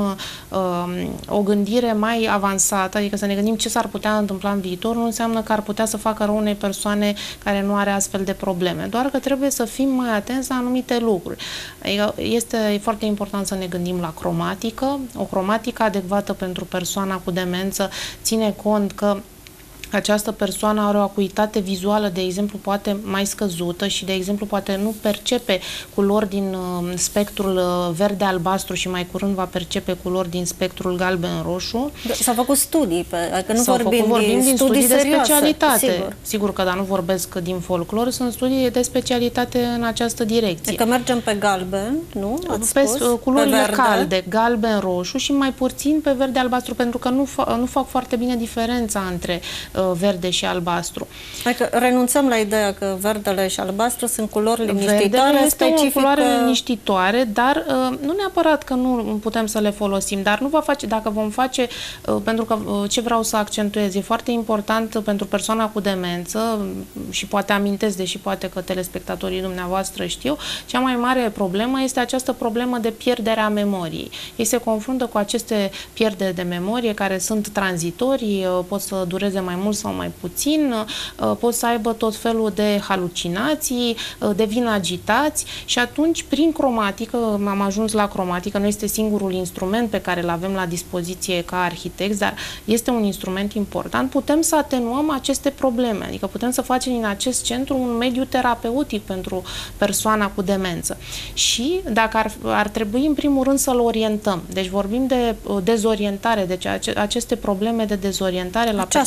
uh, o gândire mai avansată, adică să ne gândim ce s-ar putea întâmpla în viitor, nu înseamnă că ar putea să facă rău unei persoane care nu are astfel de probleme. Doar că trebuie să fim mai atenți la anumite lucruri. Adică este foarte important să ne gândim la cromatică, o cromatică adecvată pentru persoana cu demență ține cont că această persoană are o acuitate vizuală, de exemplu, poate mai scăzută și, de exemplu, poate nu percepe culori din uh, spectrul uh, verde-albastru și mai curând va percepe culori din spectrul galben-roșu. S-au făcut studii, pe, adică nu vorbim, făcut, vorbim din studii, studii de specialitate. Sigur. Sigur că, dar nu vorbesc din folclor, sunt studii de specialitate în această direcție. Adică mergem pe galben, nu? Ați pe spus? culorile pe calde, galben-roșu și mai puțin pe verde-albastru, pentru că nu, fa nu fac foarte bine diferența între uh, verde și albastru. Adică renunțăm la ideea că verdele și albastru sunt culori liniștitoare. Verdele este specifică... o culoare liniștitoare, dar uh, nu neapărat că nu putem să le folosim, dar nu va face, dacă vom face, uh, pentru că uh, ce vreau să accentuez, e foarte important pentru persoana cu demență și poate amintesc, deși poate că telespectatorii dumneavoastră știu, cea mai mare problemă este această problemă de pierdere a memoriei. Ei se confruntă cu aceste pierderi de memorie care sunt tranzitorii, uh, pot să dureze mai mult sau mai puțin, pot să aibă tot felul de halucinații, devin agitați și atunci, prin cromatică, am ajuns la cromatică, nu este singurul instrument pe care îl avem la dispoziție ca arhitecți, dar este un instrument important, putem să atenuăm aceste probleme, adică putem să facem din acest centru un mediu terapeutic pentru persoana cu demență. Și dacă ar, ar trebui, în primul rând, să-l orientăm. Deci vorbim de dezorientare, deci aceste probleme de dezorientare la Aceasta persoană. este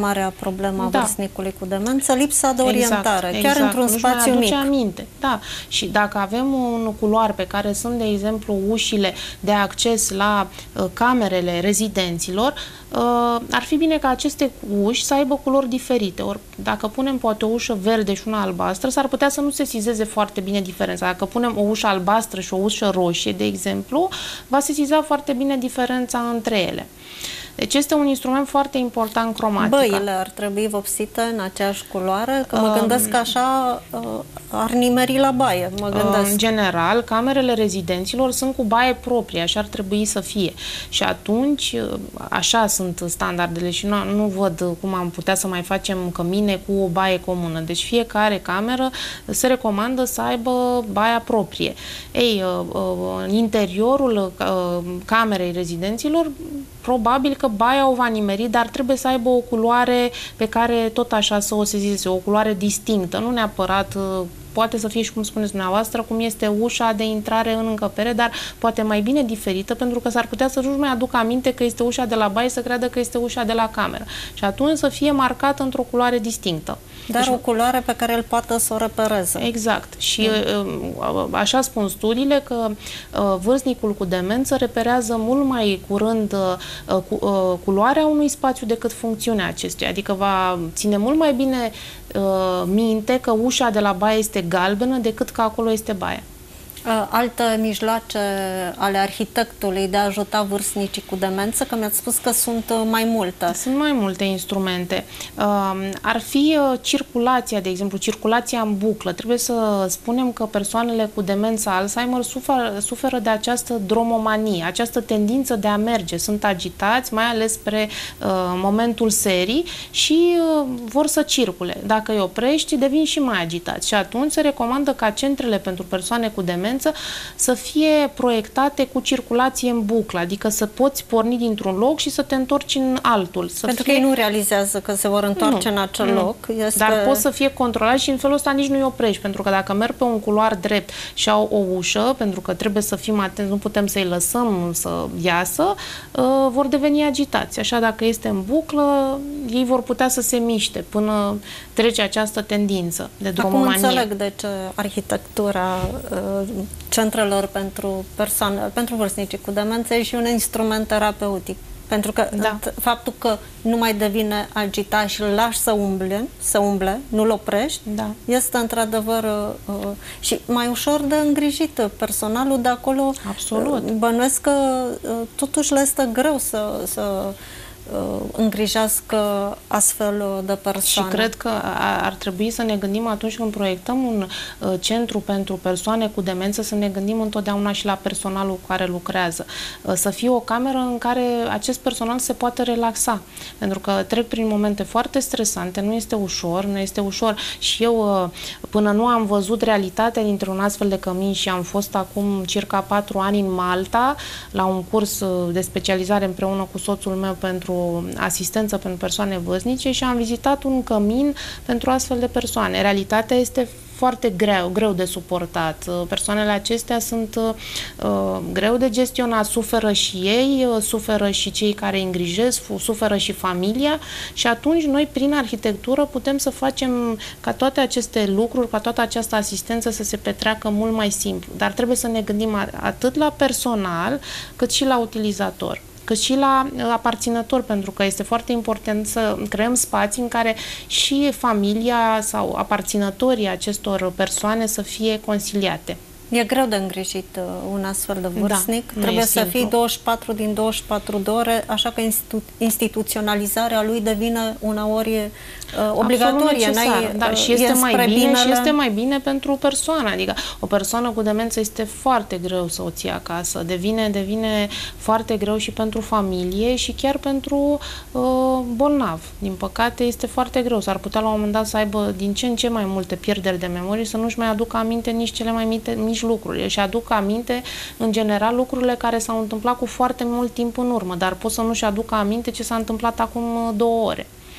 marea problemă a da. vârstnicului cu demență, lipsa de orientare, exact, chiar exact. într-un spațiu mic. Aminte. Da. Și dacă avem un culoar pe care sunt, de exemplu, ușile de acces la uh, camerele rezidenților, uh, ar fi bine ca aceste uși să aibă culori diferite. Ori dacă punem poate o ușă verde și una albastră, s-ar putea să nu se sesizeze foarte bine diferența. Dacă punem o ușă albastră și o ușă roșie, de exemplu, va sesiza foarte bine diferența între ele. Deci este un instrument foarte important, cromatica. Băile ar trebui vopsite în aceeași culoare? Că mă gândesc că așa uh, ar nimeri la baie, mă gândesc. În general, camerele rezidenților sunt cu baie proprie, așa ar trebui să fie. Și atunci, așa sunt standardele și nu, nu văd cum am putea să mai facem cămine cu o baie comună. Deci fiecare cameră se recomandă să aibă baia proprie. Ei, în interiorul camerei rezidenților, probabil că baia o va nimeri, dar trebuie să aibă o culoare pe care tot așa să o sezizeze, o culoare distinctă, nu neapărat, poate să fie și cum spuneți dumneavoastră, cum este ușa de intrare în încăpere, dar poate mai bine diferită, pentru că s-ar putea să nu-și mai aducă aminte că este ușa de la baie, să creadă că este ușa de la cameră. Și atunci să fie marcată într-o culoare distinctă. Dar deci, o culoare pe care el poate să o repereze. Exact. Și mm. așa spun studiile că vârstnicul cu demență reperează mult mai curând culoarea unui spațiu decât funcțiunea acestuia. Adică va ține mult mai bine minte că ușa de la baie este galbenă decât că acolo este baia. Alte mijloace ale arhitectului de a ajuta vârstnicii cu demență, că mi-ați spus că sunt mai multe. Sunt mai multe instrumente. Ar fi circulația, de exemplu, circulația în buclă. Trebuie să spunem că persoanele cu demență Alzheimer suferă, suferă de această dromomanie, această tendință de a merge. Sunt agitați, mai ales spre uh, momentul serii și uh, vor să circule. Dacă îi oprești, devin și mai agitați. Și atunci se recomandă ca centrele pentru persoane cu demență să fie proiectate cu circulație în buclă, adică să poți porni dintr-un loc și să te întorci în altul. Să Pentru fie... că ei nu realizează că se vor întoarce nu, în acel nu. loc. Este... Dar poți să fie controlat și în felul ăsta nici nu-i oprești, pentru că dacă merg pe un culoar drept și au o ușă, pentru că trebuie să fim atenți, nu putem să-i lăsăm să iasă, uh, vor deveni agitați. Așa, dacă este în buclă, ei vor putea să se miște până trece această tendință de dromomanie. Acum înțeleg de ce arhitectura uh, centrelor pentru persoane, pentru vârstnicii cu demență e și un instrument terapeutic. Pentru că da. faptul că nu mai devine agitat și îl lași să umble, să umble, nu-l oprești, da. este într-adevăr uh, și mai ușor de îngrijit. Personalul de acolo, absolut, uh, bănuiesc că uh, totuși le este greu să, să uh, îngrijească astfel de persoane. Și cred că ar trebui să ne gândim atunci când proiectăm un uh, centru pentru persoane cu demență, să ne gândim întotdeauna și la personalul cu care lucrează. Uh, să fie o cameră în care acest personal se poate relaxa. Pentru că trec prin momente foarte stresante, nu este ușor, nu este ușor. Și eu, uh, până nu am văzut realitatea dintr-un astfel de cămin și am fost acum circa patru ani în Malta, la un curs de specializare împreună cu soțul meu pentru asistență pentru persoane vârstnice și am vizitat un cămin pentru astfel de persoane. Realitatea este foarte greu, greu de suportat. Persoanele acestea sunt uh, greu de gestionat, suferă și ei, uh, suferă și cei care îi îngrijesc, suferă și familia și atunci noi prin arhitectură putem să facem ca toate aceste lucruri, ca toată această asistență să se petreacă mult mai simplu. Dar trebuie să ne gândim atât la personal cât și la utilizator, cât și la aparținător, pentru că este foarte important să creăm spații în care și familia sau aparținătorii acestor persoane să fie consiliate. E greu de îngrijit un astfel de vârstnic. Da, trebuie să simplu. fii douăzeci și patru din douăzeci și patru de ore, așa că institu instituționalizarea lui devine uneori uh, obligatorie. Da, și este mai bine binele... și este mai bine pentru o persoană. Adică o persoană cu demență este foarte greu să o ții acasă. Devine, devine foarte greu și pentru familie și chiar pentru uh, bolnav. Din păcate este foarte greu. S-ar putea la un moment dat să aibă din ce în ce mai multe pierderi de memorie, să nu-și mai aducă aminte nici cele mai mici mici lucruri. Își aduc aminte, în general, lucrurile care s-au întâmplat cu foarte mult timp în urmă, dar pot să nu-și aducă aminte ce s-a întâmplat acum două ore.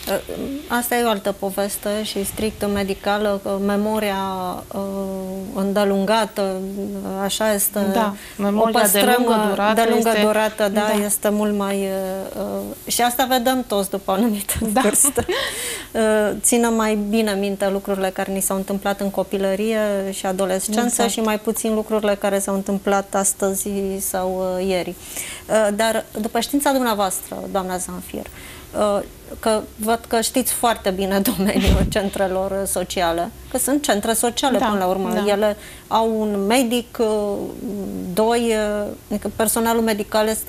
Asta e o altă poveste și strict medicală, că memoria uh, îndelungată, așa este, da, memoria o păstrăm, de lungă durată, de lungă este, durată da, da. este mult mai... Uh, și asta vedem toți după o anumită da. vârstă. Uh, țină mai bine minte lucrurile care ni s-au întâmplat în copilărie și adolescență exact. Și mai puțin lucrurile care s-au întâmplat astăzi sau uh, ieri. Uh, dar după știința dumneavoastră, doamna Zanfir, uh, că văd că știți foarte bine domeniul centrelor sociale, că sunt centre sociale da, până la urmă. Da. Ele au un medic, doi, adică personalul medical este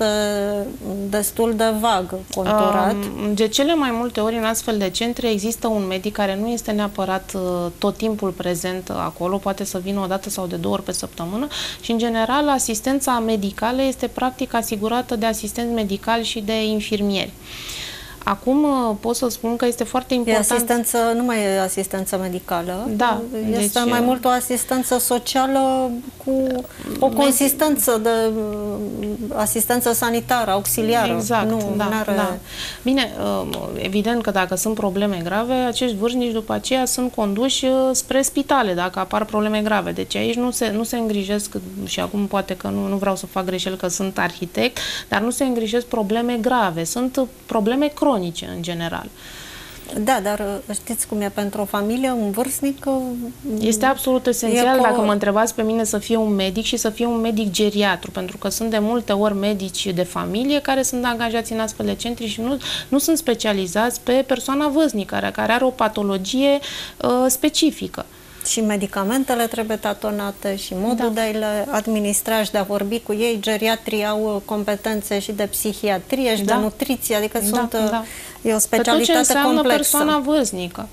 destul de vag conturat. Um, de cele mai multe ori în astfel de centre există un medic care nu este neapărat tot timpul prezent acolo, poate să vină o dată sau de două ori pe săptămână și în general asistența medicală este practic asigurată de asistenți medicali și de infirmieri. Acum pot să spun că este foarte important... E asistență, nu mai e asistență medicală, da, este deci... mai mult o asistență socială cu o consistență de asistență sanitară, auxiliară. Exact, nu, da, n-are... da. Bine, evident că dacă sunt probleme grave, acești vârstnici după aceea sunt conduși spre spitale, dacă apar probleme grave. Deci aici nu se, nu se îngrijesc, și acum poate că nu, nu vreau să fac greșeli că sunt arhitect, dar nu se îngrijesc probleme grave, sunt probleme cronice în general. Da, dar știți cum e pentru o familie, un vârstnic... Este absolut esențial, dacă mă întrebați pe mine, să fie un medic și să fie un medic geriatru, pentru că sunt de multe ori medici de familie care sunt angajați în astfel de centri și nu, nu sunt specializați pe persoana vârstnică, care, care are o patologie uh, specifică. Și medicamentele trebuie tatonate și modul da. de a le administra și de a vorbi cu ei. Geriatrii au competențe și de psihiatrie și da. de nutriție, adică da, sunt, da. e o specialitate complexă. Tot ce înseamnă persoana vârstnică.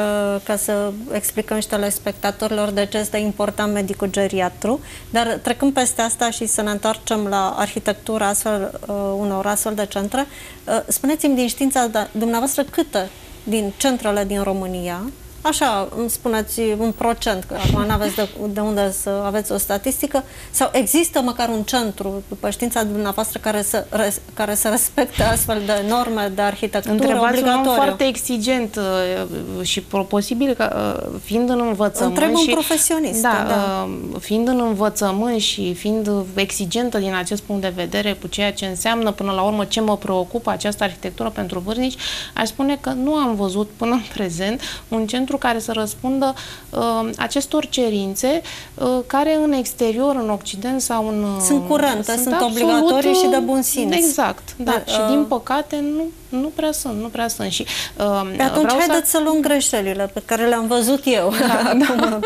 Ca să explicăm și telespectatorilor de ce este important medicul geriatru. Dar trecând peste asta și să ne întoarcem la arhitectura astfel, unor astfel de centre, spuneți-mi din știința dumneavoastră câte din centrele din România, așa, îmi spuneți un procent, că acum nu aveți de, de unde să aveți o statistică, sau există măcar un centru, după știința dumneavoastră, care să, res, care să respecte astfel de norme de arhitectură obligatorie? Întrebați un om foarte exigent și posibil că fiind în învățământ... Întreb un și, profesionist. Da, da, fiind în învățământ și fiind exigentă din acest punct de vedere cu ceea ce înseamnă până la urmă ce mă preocupă această arhitectură pentru vârstnici, aș spune că nu am văzut până în prezent un centru care să răspundă uh, acestor cerințe uh, care în exterior, în Occident sau în... Uh, sunt curente, sunt, sunt obligatorii și de bun simț. Exact, da. Dar, și uh, din păcate nu, nu prea sunt, nu prea sunt. Și, uh, pe atunci haideți să... să luăm greșelile pe care le-am văzut eu. Da, acum, da.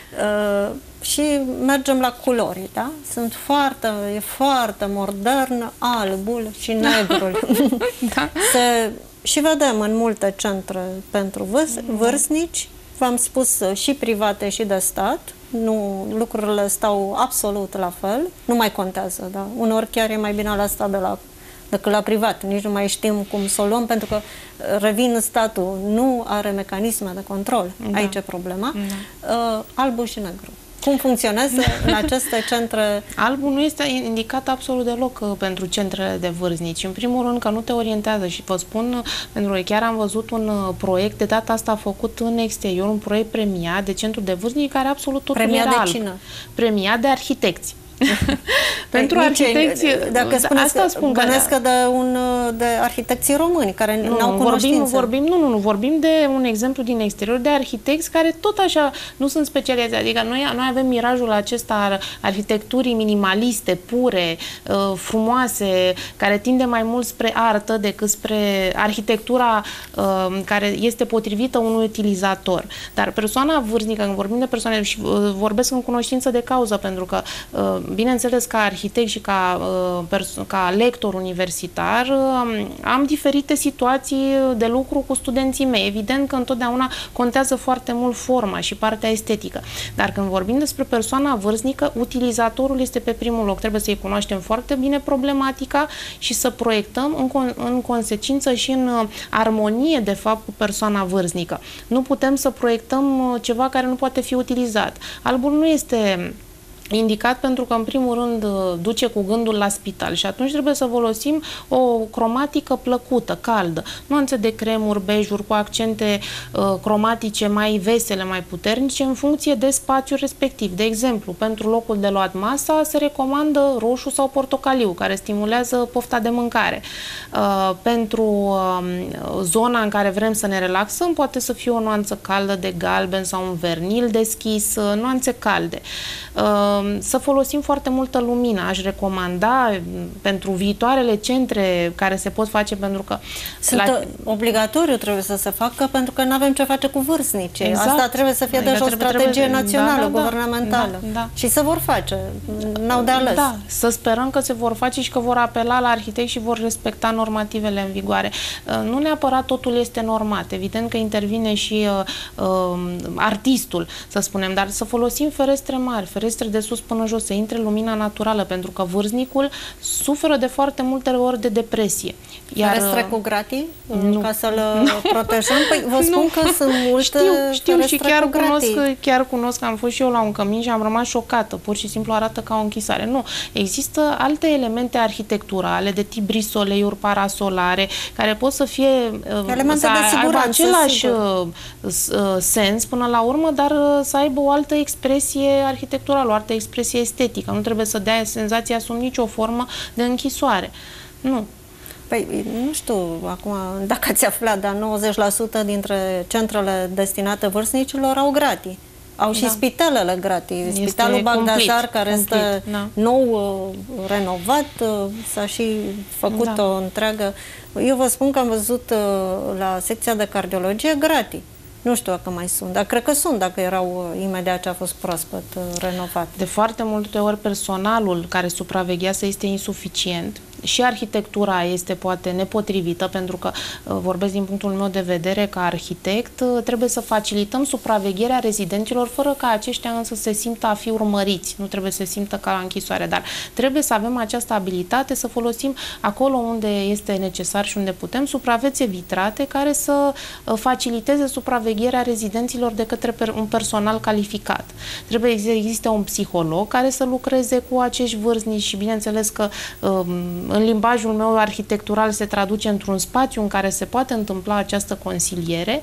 Uh, și mergem la culori, da? Sunt foarte, e foarte modern albul și negrul. Da. Se, și vedem în multe centre pentru vârs, vârstnici, v-am spus, și private și de stat, nu, lucrurile stau absolut la fel, nu mai contează, da? Uneori chiar e mai bine la stat de la, decât la privat, nici nu mai știm cum să o luăm, pentru că, revin, statul nu are mecanisme de control, da. Aici e problema, da. uh, albul și negru. Cum funcționează în aceste centre? Albul nu este indicat absolut deloc uh, pentru centrele de vârstnici. În primul rând că nu te orientează și vă spun, pentru că chiar am văzut un uh, proiect, de data asta făcut în exterior, un proiect premiat de centru de vârstnici care absolut totul premiat era de alb. cine? Premiat de arhitecți. Pentru arhitecți, dacă spuneți, asta spun că că de un de arhitecții români care nu au vorbim, vorbim, nu, nu, nu, vorbim de un exemplu din exterior de arhitecți care tot așa nu sunt specializați. Adică noi, noi avem mirajul acesta al arhitecturii minimaliste, pure, frumoase, care tinde mai mult spre artă decât spre arhitectura care este potrivită unui utilizator. Dar persoana vârstnică, când vorbim de persoane, și vorbesc în cunoștință de cauză, pentru că bineînțeles, ca arhitect și ca, ca lector universitar, am diferite situații de lucru cu studenții mei. Evident că întotdeauna contează foarte mult forma și partea estetică. Dar când vorbim despre persoana vârstnică, utilizatorul este pe primul loc. Trebuie să-i cunoaștem foarte bine problematica și să proiectăm în, con în consecință și în armonie, de fapt, cu persoana vârstnică. Nu putem să proiectăm ceva care nu poate fi utilizat. Albul nu este indicat pentru că, în primul rând, duce cu gândul la spital și atunci trebuie să folosim o cromatică plăcută, caldă. Nuanțe de cremuri, bejuri cu accente uh, cromatice mai vesele, mai puternice, în funcție de spațiul respectiv. De exemplu, pentru locul de luat masa se recomandă roșu sau portocaliu, care stimulează pofta de mâncare. Uh, pentru uh, zona în care vrem să ne relaxăm, poate să fie o nuanță caldă de galben sau un vernil deschis, uh, nuanțe calde. Uh, Să folosim foarte multă lumină. Aș recomanda pentru viitoarele centre care se pot face, pentru că... Sunt la... obligatoriu trebuie să se facă, pentru că nu avem ce face cu vârstnicii. Exact. Asta trebuie să fie deja o strategie trebuie... națională, da, da, guvernamentală. Da, da. Și se vor face. N-au de ales. Da, să sperăm că se vor face și că vor apela la arhitecți și vor respecta normativele în vigoare. Nu neapărat totul este normat. Evident că intervine și uh, uh, artistul, să spunem, dar să folosim ferestre mari, ferestre de sus până jos, să intre lumina naturală, pentru că vârstnicul suferă de foarte multe ori de depresie. Iar ferestre cu gratii? Nu. Ca să-l protejăm? Păi vă spun nu. că sunt multe știu, știu și chiar cunosc, chiar cunosc că am fost și eu la un cămin și am rămas șocată. Pur și simplu arată ca o închisare. Nu. Există alte elemente arhitecturale de tip brisoleiuri, parasolare, care pot să fie elemente să de siguranță, aibă același sigur. sens până la urmă, dar să aibă o altă expresie arhitecturală, o altă expresie estetică. Nu trebuie să dea senzația sub nicio formă de închisoare. Nu. Păi, nu știu, acum, dacă ați aflat, dar nouăzeci la sută dintre centrele destinate vârstnicilor au gratii. Au și da. spitalele gratii. Spitalul Bagdasar, care complet, este da. nou, renovat, s-a și făcut da. o întreagă... Eu vă spun că am văzut la secția de cardiologie gratii. Nu știu dacă mai sunt, dar cred că sunt, dacă erau imediat ce a fost proaspăt renovat. De foarte multe ori personalul care supraveghează este insuficient și arhitectura este poate nepotrivită, pentru că vorbesc din punctul meu de vedere ca arhitect, trebuie să facilităm supravegherea rezidenților fără ca aceștia însă se simtă a fi urmăriți, nu trebuie să se simtă ca la închisoare, dar trebuie să avem această abilitate să folosim acolo unde este necesar și unde putem supravețe vitrate care să faciliteze supravegherea rezidenților de către un personal calificat. Trebuie să existe un psiholog care să lucreze cu acești vârstnici și bineînțeles că în limbajul meu arhitectural se traduce într-un spațiu în care se poate întâmpla această consiliere,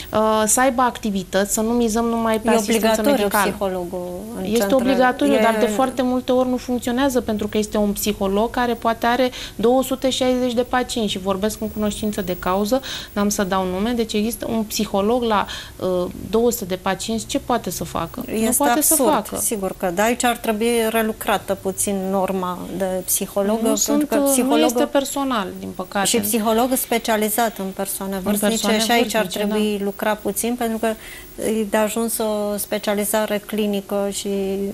să aibă activități, să nu mizăm numai pe asistență medicală. Psihologul în este centre. obligatoriu, e... dar de foarte multe ori nu funcționează, pentru că este un psiholog care poate are două sute șaizeci de pacienți și vorbesc în cunoștință de cauză, n-am să dau nume, deci există un psiholog la uh, două sute de pacienți, ce poate să facă? Este nu poate absurd, să facă. Sigur că da, aici ar trebui relucrată puțin norma de psiholog. Nu, sunt, că psihologul... nu este personal, din păcate. Și psiholog specializat în persoane vârstnice, și aici vârstnice, ar trebui da. lucra puțin, pentru că e de ajuns o specializare clinică și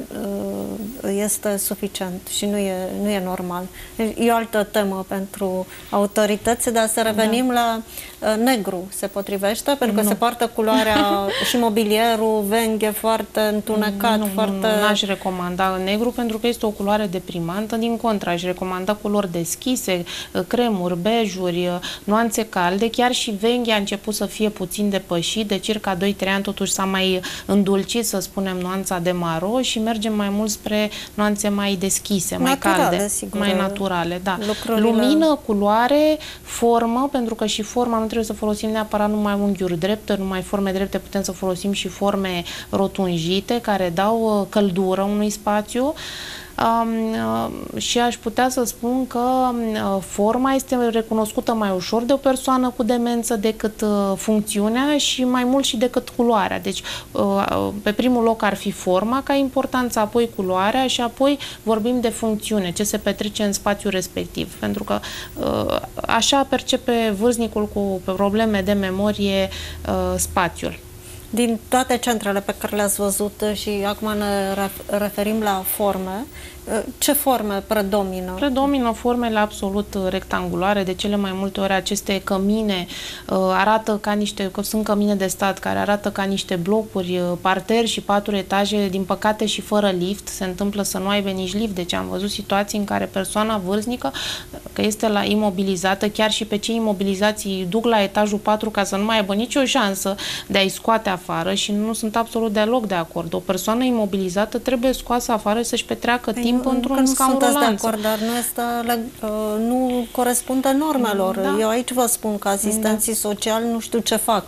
uh, este suficient și nu e, nu e normal. E o altă temă pentru autorități, dar să revenim da. la uh, negru. Se potrivește? Pentru că nu. se poartă culoarea și mobilierul, venghe foarte întunecat. Nu, foarte... nu, nu, n-aș recomanda negru, pentru că este o culoare deprimantă. Din contră, aș recomanda culori deschise, cremuri, bejuri, nuanțe calde. Chiar și venghe a început să fie puțin depășit, de circa doi trei ani totuși s-a mai îndulcit, să spunem, nuanța de maro și mergem mai mult spre nuanțe mai deschise, mai naturale, calde, sigur, mai naturale. Da. Lucrurile... Lumină, culoare, formă, pentru că și forma nu trebuie să folosim neapărat numai unghiuri drepte, numai forme drepte, putem să folosim și forme rotunjite care dau căldură unui spațiu. Um, uh, și aș putea să spun că uh, forma este recunoscută mai ușor de o persoană cu demență decât uh, funcțiunea și mai mult și decât culoarea. Deci, uh, pe primul loc ar fi forma ca importanță, apoi culoarea și apoi vorbim de funcțiune, ce se petrece în spațiul respectiv. Pentru că uh, așa percepe vârstnicul cu probleme de memorie uh, spațiul. Din toate centrele pe care le-ați văzut și acum ne referim la forme, Ce forme predomină? Predomină formele absolut rectangulare. De cele mai multe ori aceste cămine uh, arată ca niște, că sunt cămine de stat care arată ca niște blocuri, uh, parter și patru etaje, din păcate și fără lift. Se întâmplă să nu aibă nici lift. Deci am văzut situații în care persoana vârstnică, că este la imobilizată, chiar și pe cei imobilizați îi duc la etajul patru ca să nu mai aibă nicio șansă de a-i scoate afară și nu sunt absolut deloc de acord. O persoană imobilizată trebuie scoasă afară să-și petreacă timp într-un scaun rolanță. De acord, dar nu, este, nu corespunde normelor. Da. Eu aici vă spun că asistenții da. sociali nu știu ce fac.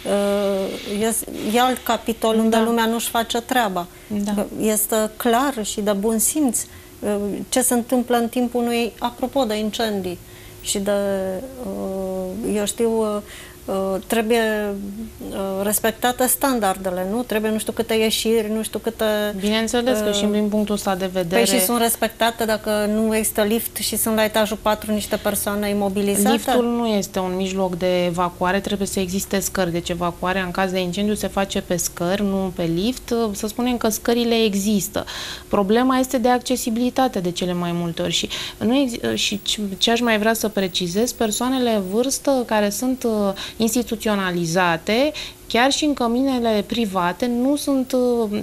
E alt capitol da. unde lumea nu-și face treaba. Da. Este clar și de bun simț ce se întâmplă în timpul unui, apropo de incendii și de, eu știu, trebuie respectate standardele, nu? Trebuie nu știu câte ieșiri, nu știu câte... Bineînțeles că și din punctul ăsta de vedere... Păi și sunt respectate dacă nu există lift și sunt la etajul patru niște persoane imobilizate? Liftul nu este un mijloc de evacuare, trebuie să existe scări. Deci evacuarea în caz de incendiu se face pe scări, nu pe lift. Să spunem că scările există. Problema este de accesibilitate de cele mai multe ori. Și, nu și ce aș mai vrea să precizez, persoanele vârstă care sunt instituționalizate, chiar și în căminele private, nu sunt uh,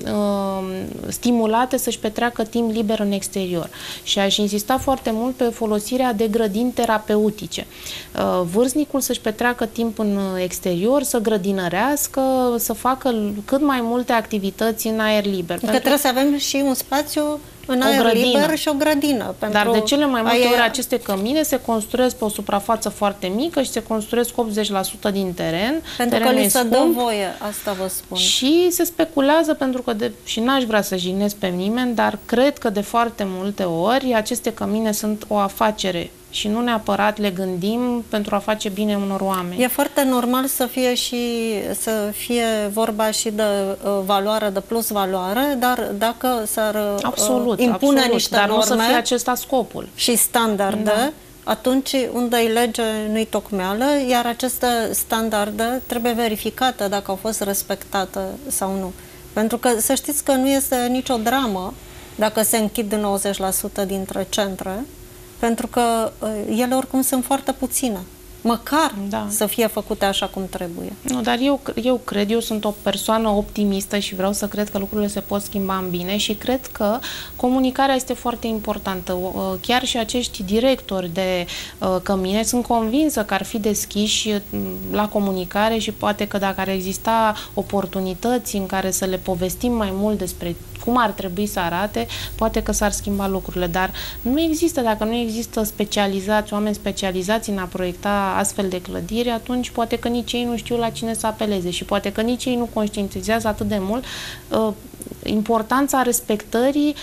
stimulate să-și petreacă timp liber în exterior. Și aș insista foarte mult pe folosirea de grădini terapeutice. Uh, vârstnicul să-și petreacă timp în exterior, să grădinărească, să facă cât mai multe activități în aer liber. Că trebuie să avem și un spațiu în aer grădină. liber și o grădină. Dar de cele mai multe aia... ori aceste cămine se construiesc pe o suprafață foarte mică și se construiesc optzeci la sută din teren. Pentru că li se dă voie, asta vă spun. Și se speculează pentru că, de, și n-aș vrea să jignesc pe nimeni, dar cred că de foarte multe ori aceste cămine sunt o afacere și nu neapărat le gândim pentru a face bine unor oameni. E foarte normal să fie și să fie vorba și de uh, valoare, de plus valoare, dar dacă s-ar uh, impune absolut, niște dar norme nu să fie acesta scopul. Și standarde, da. atunci unde-i lege nu-i tocmeală, iar aceste standarde trebuie verificate dacă au fost respectate sau nu. Pentru că să știți că nu este nicio dramă dacă se închid nouăzeci la sută dintre centre, pentru că ele oricum sunt foarte puține. Măcar da. să fie făcute așa cum trebuie. Nu, dar eu, eu cred, eu sunt o persoană optimistă și vreau să cred că lucrurile se pot schimba în bine și cred că comunicarea este foarte importantă. Chiar și acești directori de uh, cămine sunt convinsă că ar fi deschiși la comunicare și poate că dacă ar exista oportunități în care să le povestim mai mult despre cum ar trebui să arate, poate că s-ar schimba lucrurile, dar nu există, dacă nu există specializați, oameni specializați în a proiecta astfel de clădiri, atunci poate că nici ei nu știu la cine să apeleze și poate că nici ei nu conștientizează atât de mult uh, importanța respectării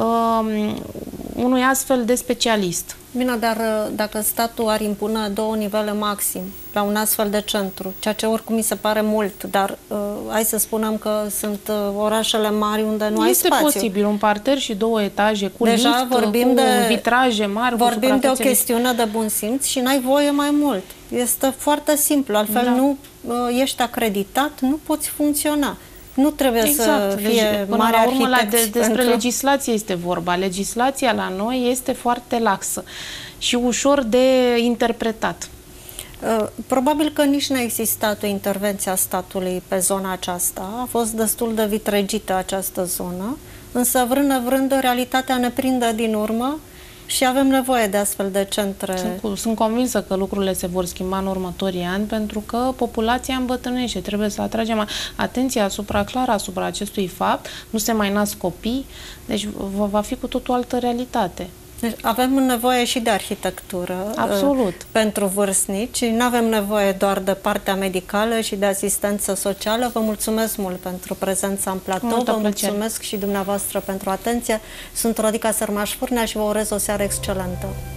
uh, unui astfel de specialist. Bine, dar dacă statul ar impune două nivele maxim la un astfel de centru, ceea ce oricum mi se pare mult, dar uh, hai să spunem că sunt uh, orașele mari unde nu este ai spațiu. Este posibil, un parter și două etaje cu Deja lift, vorbim cu de, vitraje mari, vorbim cu de o chestiune de bun simț și n-ai voie mai mult. Este foarte simplu, altfel da. nu uh, ești acreditat, nu poți funcționa. Nu trebuie exact. să fie Legi, până mari la urmă, la de, despre pentru... legislație este vorba. Legislația la noi este foarte laxă și ușor de interpretat. Probabil că nici nu a existat o intervenție a statului pe zona aceasta. A fost destul de vitregită această zonă, însă vrând nevrând, realitatea ne prinde din urmă și avem nevoie de astfel de centre. Sunt, sunt convinsă că lucrurile se vor schimba în următorii ani, pentru că populația îmbătrânește. Trebuie să atragem atenția asupra clară asupra acestui fapt. Nu se mai nasc copii, deci va, va fi cu totul altă realitate. Deci avem nevoie și de arhitectură. Absolut. Pentru vârstnici. Nu avem nevoie doar de partea medicală și de asistență socială. Vă mulțumesc mult pentru prezența în platou. Multă vă plăcere. Mulțumesc și dumneavoastră pentru atenție. Sunt Rodica Sărmaș-Furnea și vă urez o seară excelentă.